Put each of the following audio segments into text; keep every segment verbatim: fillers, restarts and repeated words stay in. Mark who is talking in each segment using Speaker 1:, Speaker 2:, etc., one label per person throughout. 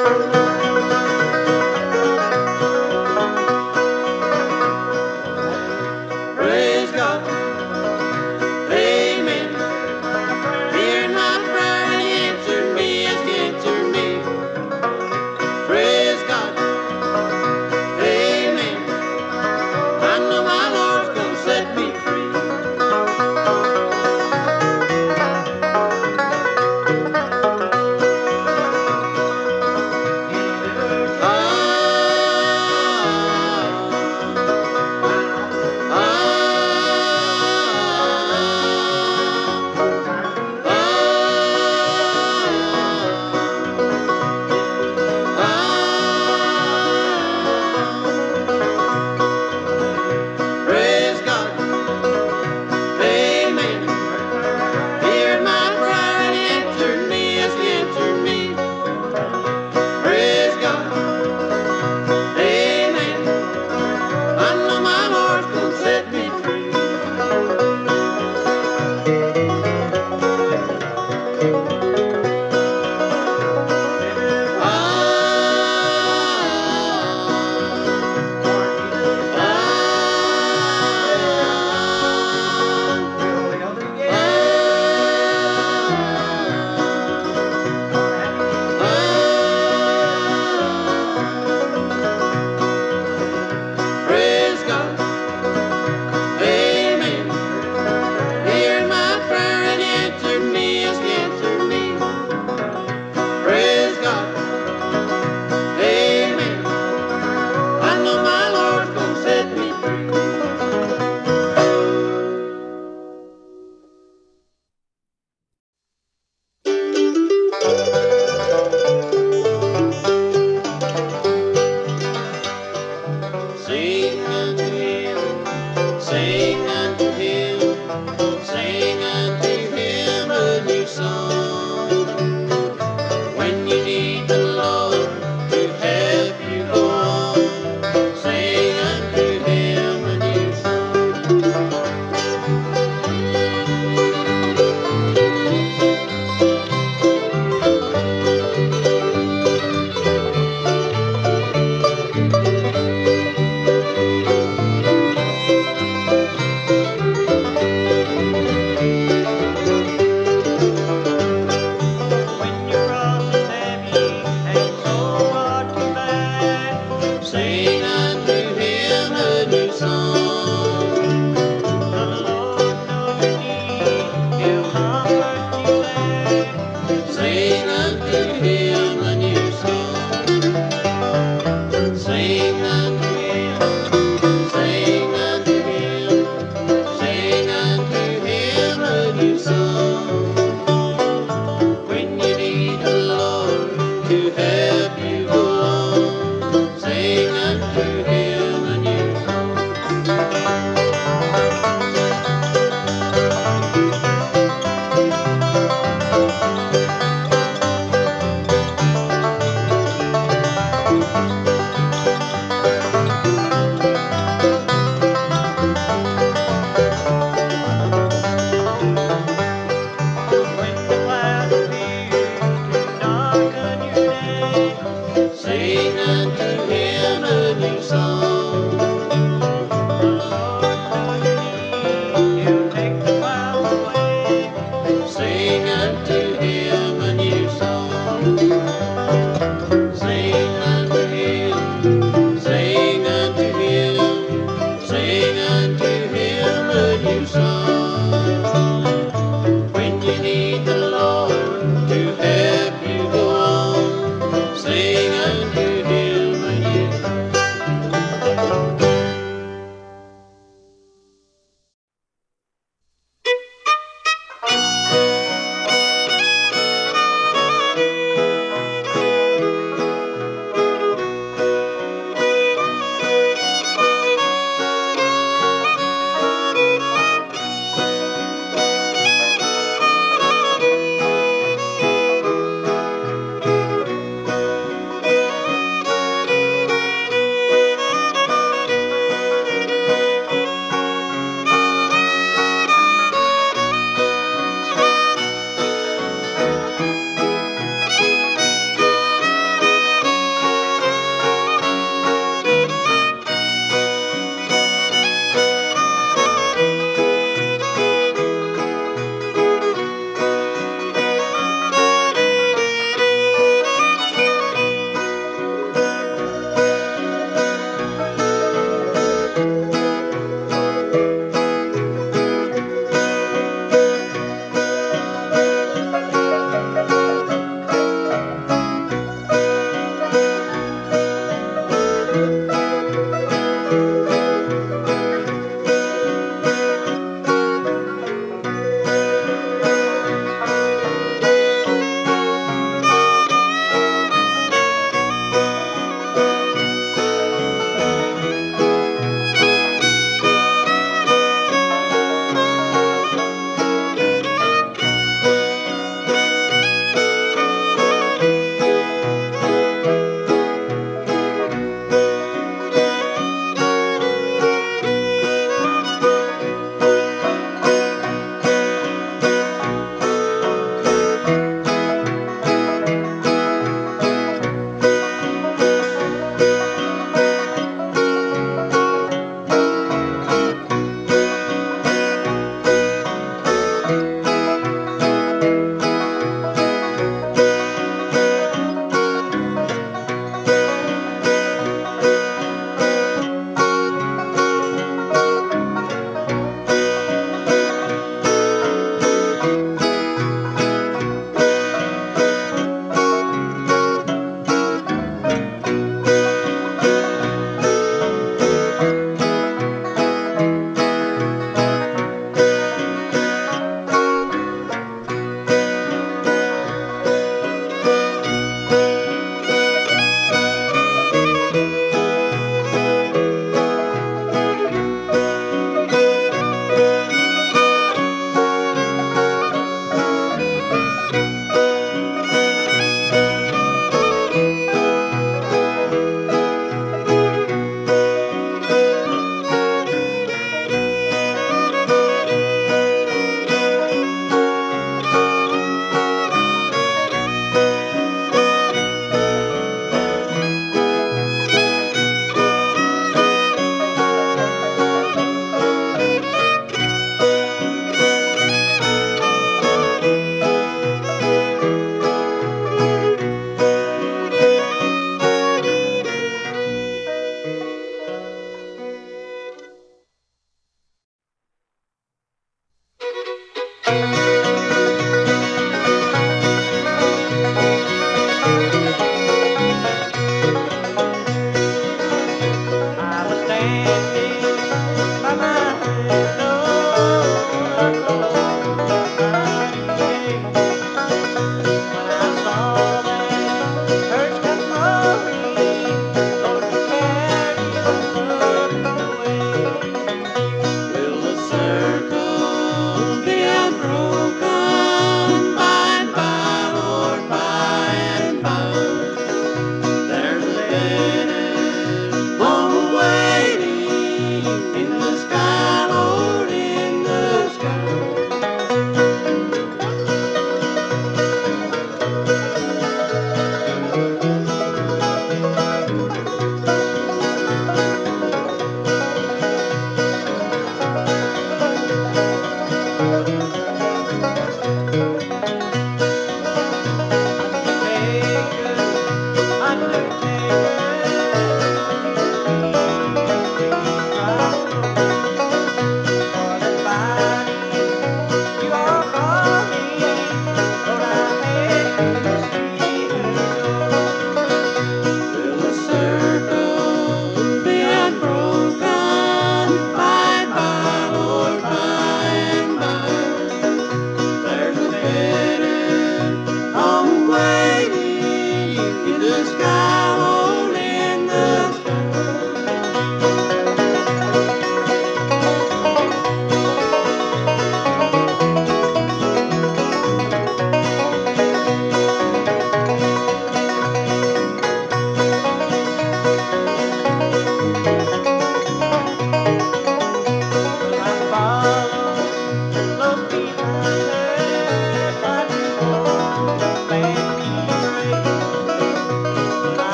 Speaker 1: Praise God, amen. Hearing my prayer and answer me, has answered me. Praise God, amen. I know my Lord's gonna set me free. Praise God, amen. Hear my prayer and answer me, has answered me. Praise God, amen. I know my Lord's gonna set me free. Praise God, amen. Hear my prayer and answer me, has answered me. Praise God, amen. I know my Lord's gonna set me free. Sing unto him, sing unto him, sing unto him a new song. When you need the Lord to help you go on, sing unto him a new song. When your cross is heavy and so hard to bear, sing unto him a new song. The Lord knows your need, he'll comfort you there. Sing unto him a new song. Sing unto him, sing unto him, sing unto him a new song. When you need the Lord to help you go on, sing unto him a new song.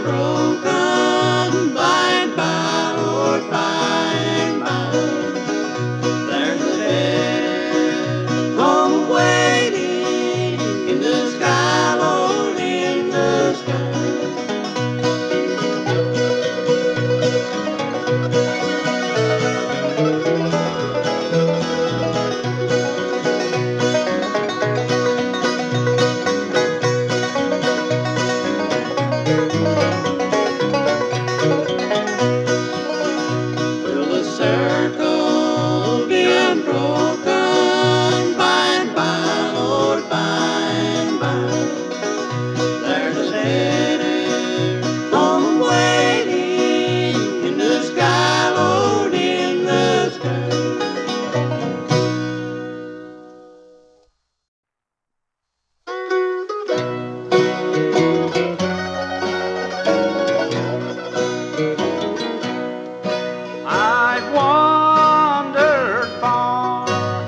Speaker 1: unbroken. By and by, Lord, by and by, there's a dead home waiting in the sky, Lord, in the sky. Will the circle be unbroken? By and by, Lord, by and by, there's a dead home waiting in the sky, Lord, in the sky. I've wandered far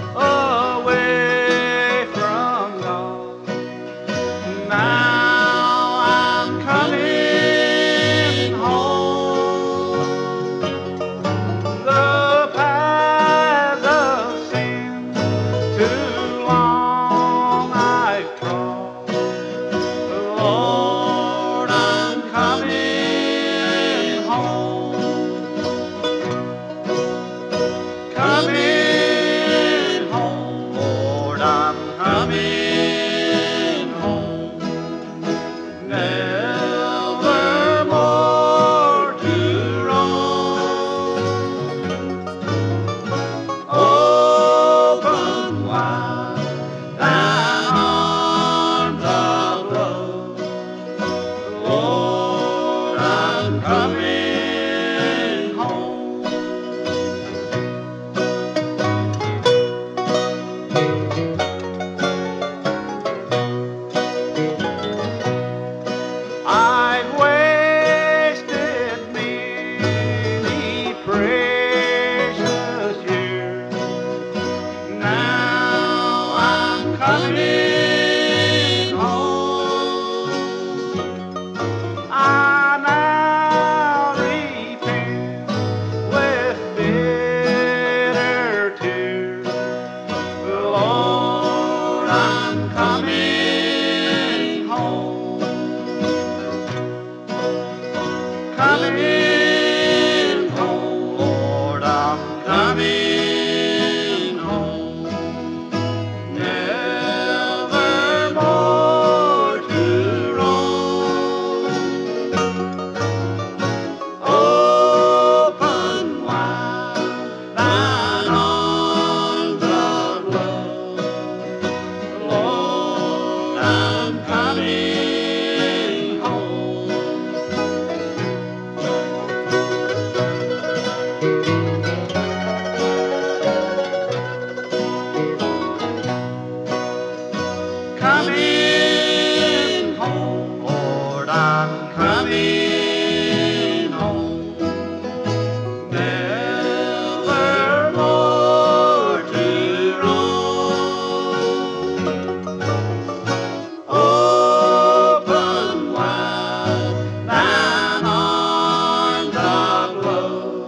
Speaker 1: away from God. Now I'm coming home. The paths of sin too long I've trod. Lord, I'm coming home. Coming home, Lord, I'm coming home. Never more to roam. Open wide thine arms of love. Lord, I'm coming home. I've wasted many precious years. Now I'm coming home. I now repent with bitter tears. Lord, I'm coming home. Coming home, Lord, I'm coming home. Never more to roam. Open wide thine arms of love. Lord, I'm coming home. Coming home, Lord, I'm coming home. Never more to roam. Open wide thine arms of love.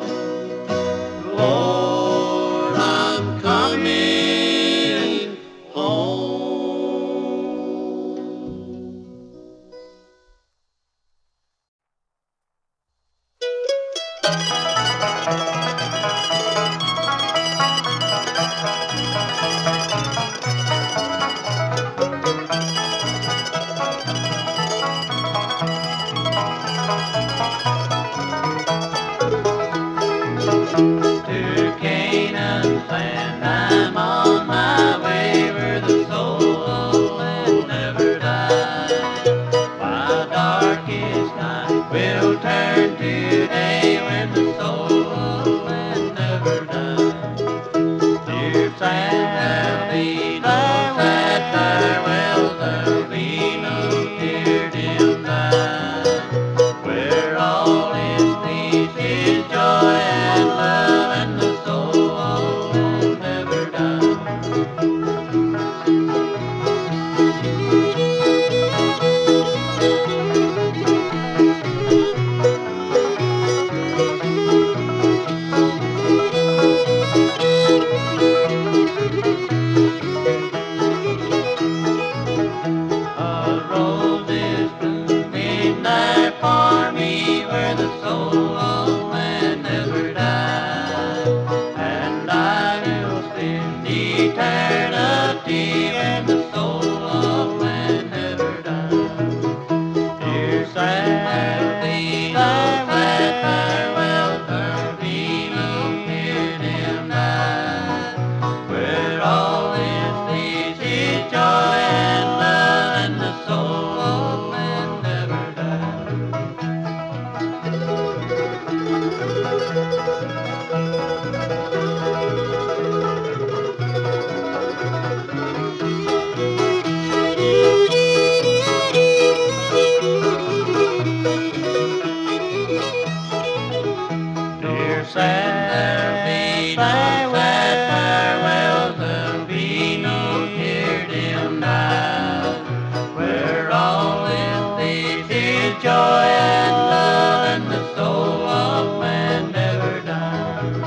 Speaker 1: Lord, I'm coming home. To Canaan's land I'm on my way, where the soul will never die. While darkest night will turn to day, when the soul will never die. Dear sad there'll be no sad farewell, there'll be no tear dim eye, where all is peace, is joy and love, and the soul will never die. Dear sad, there'll be no sad farewells, there'll be no tear dim night, where all is peace is joy and love, and the soul of man never dies.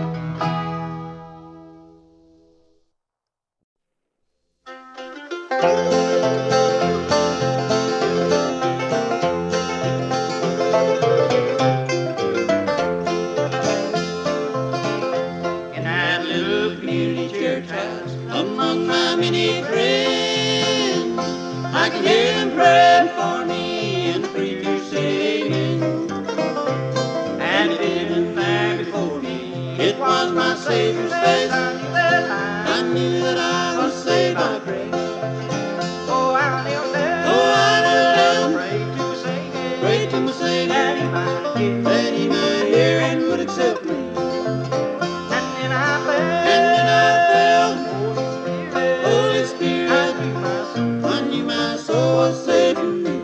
Speaker 1: In that little community church house, among my many friends, I can hear them praying for me and the preacher singing. And it isn't there before me, it was my Savior's face. I knew that I was saved by grace. Oh, I knelt down, oh, I knelt down, prayed to my Savior, prayed to my Savior, that He might hear, that He might hear and would accept me. And then I felt, and then I felt, Holy Spirit, Holy Spirit, I knew my soul, I knew my soul was saved in me.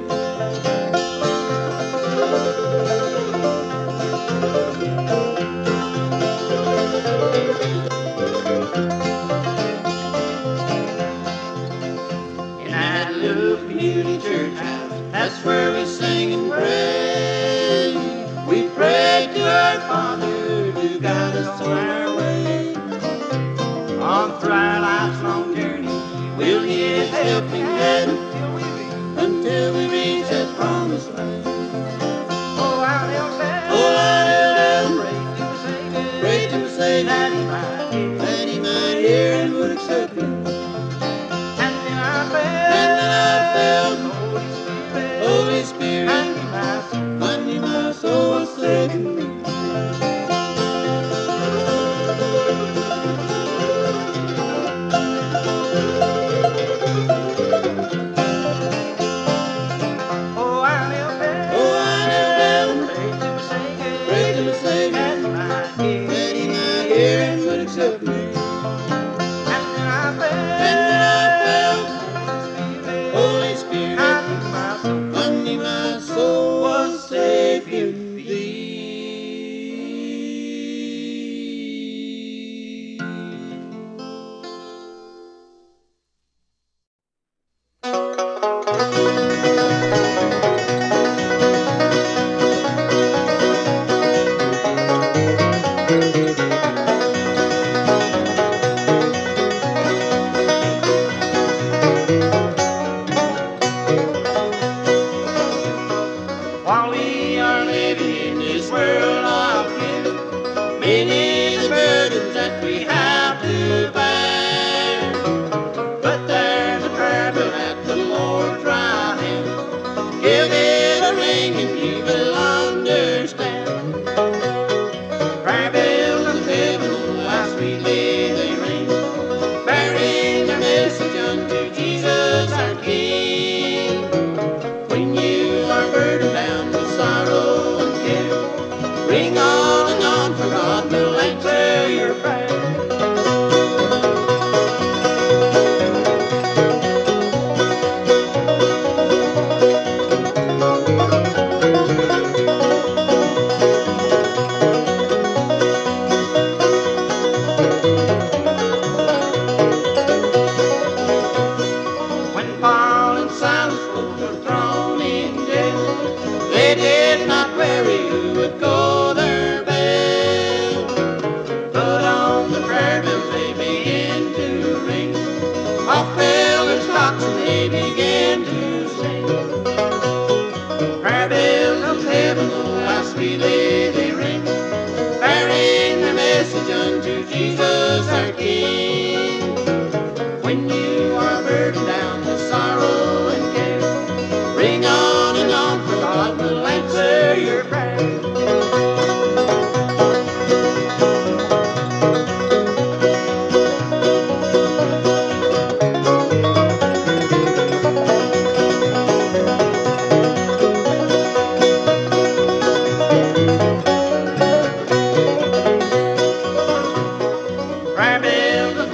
Speaker 1: In that little community church house, that's where we sing and pray. We pray to our Father to guide us on our way. On through our life's long journey, we'll need His helping hand until we reach that promised land. Oh, I knelt down, oh, I knelt down, prayed to my Savior, that He might hear, that He might hear and would accept me. And then I felt, and then I felt, Holy Spirit, I knew my soul, I knew my soul was saved in me. Oh, I knelt down, oh, I knelt down, prayed to my Savior, prayed to my Savior, that He might hear, that He might hear and would accept me. And then I felt, and then I felt, Holy Spirit, I knew my soul, I knew my soul was saved in Thee. While we are living in this world of sin, many the burdens that we have to bear. But there's a prayer bill at the Lord's right hand. Give it a ring and He will understand. Prayer bills of heaven, oh, how sweetly they ring, bearing their message unto Jesus our King. When you are burdened down with sorrow and care, ring on and on, for God will answer your prayer. When Paul and Silas both were thrown in jail, they did not worry who would go their bail. But on the prayer bills they began to ring, off fell their stocks and they began to sing. Prayer bills of heaven, oh, how sweetly they ring, bearing their message unto Jesus our King. When you are burdened down with sorrow and care, ring on and on, for God will answer your prayer. Prayer bills of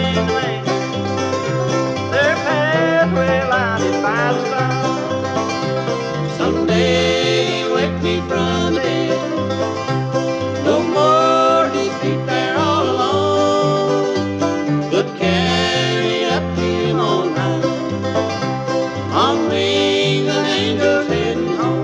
Speaker 1: in the land. Their pathway lighted by the sun. Someday you wake me from the dead. No more to sleep there all alone, but carried up to him on high, on wings of angels heading home.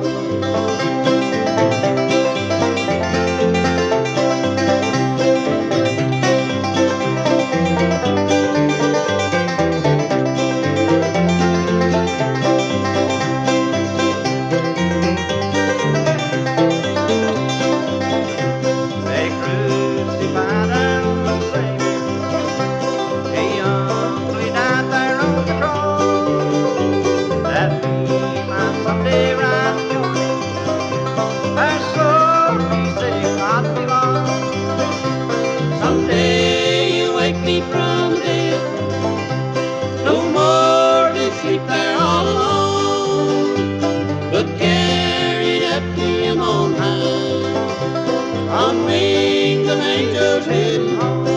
Speaker 1: From death, no more to sleep there all alone, but carried up to him on high, on wings of angels heading home.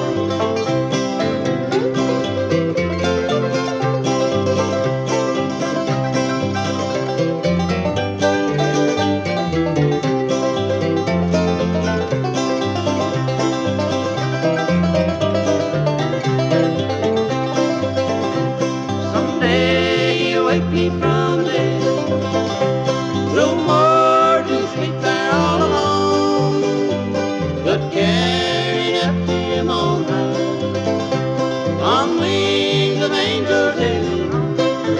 Speaker 1: From death, no more to sleep there all alone, but carried up to him on high, on wings of angels heading home.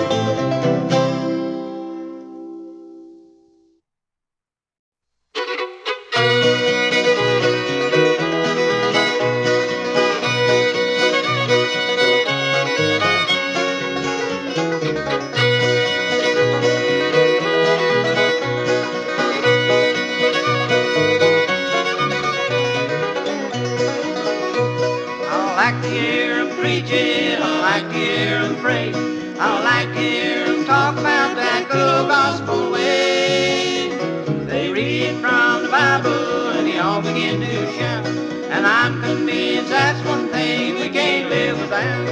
Speaker 1: I like to hear them preaching, I like to hear them pray, I like to hear them talk about that good gospel way. They read from the Bible and they all begin to shout, and I'm convinced that's one thing we can't live without.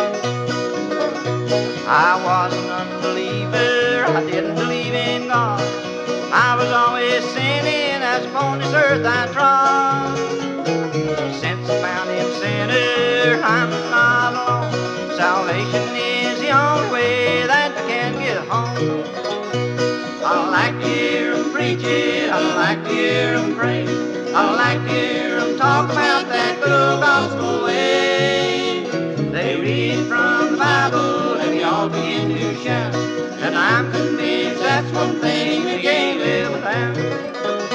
Speaker 1: I was an unbeliever, I didn't believe in God, I was always sinning as upon this earth I trod. Since I found him sinner, I'm not alone. Salvation is the only way that I can get home. I like to hear them preach it, I like to hear them pray, I like to hear them talk about that good gospel way. They read from the Bible and they all begin to shout, and I'm convinced that's one thing we can't live without.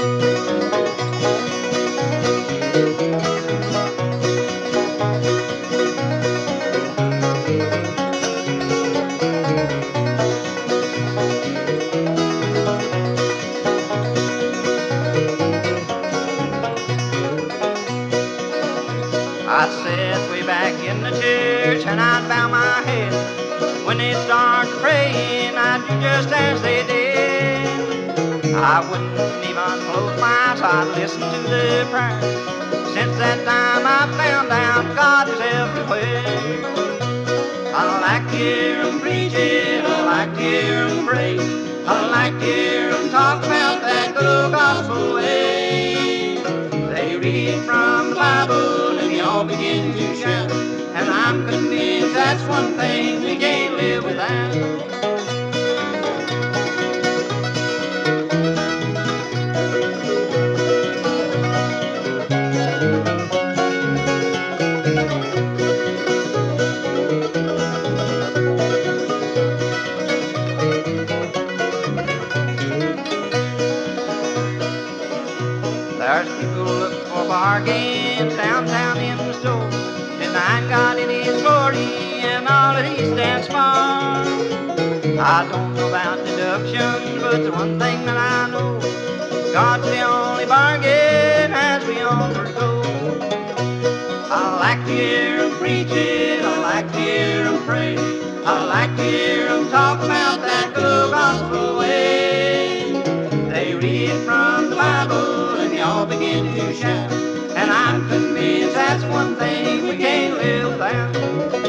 Speaker 1: I sat way back in the church and I'd bow my head. When they started praying, I'd do just as they did. I wouldn't even close my eyes, I'd listen to the prayer. Since that time I found out God was everywhere. I like to hear them preach it, I like to hear them pray, I like to hear them talk about that good gospel way. They read from the Bible and they all begin to shout, and I'm convinced that's one thing we can't live without. There's people look for bargains downtown in the store, denying God in His glory and all that He stands for. I don't know about deduction, but the one thing that I know, God's the only bargain as we onward go. I like to hear Him preach it, I like to hear Him pray, I like to hear Him talk about that good gospel way. They read from the Bible and they all begin to shout, and I'm convinced that's one thing we can't live without. land.